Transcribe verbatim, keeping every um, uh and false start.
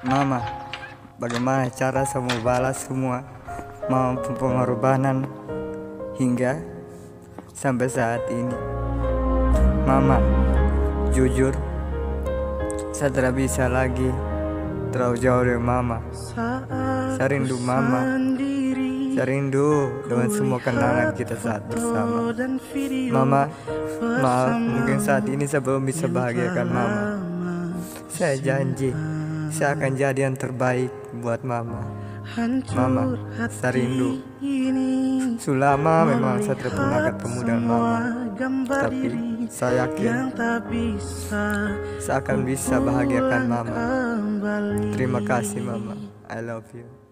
Mama, bagaimana cara saya mau balas semua mau pengorbanan hingga sampai saat ini? Mama, jujur saya tidak bisa lagi terlalu jauh dari Mama. Saya rindu Mama. Saya rindu dengan semua kenangan kita saat bersama. Mama, maaf mungkin saat ini saya belum bisa bahagiakan Mama. Saya janji saya akan jadi yang terbaik buat Mama. Mama, saya rindu. Sulama memang saya tidak pernah ketemu dengan Mama, tapi saya yakin saya akan bisa bahagiakan Mama. Terima kasih Mama, I love you.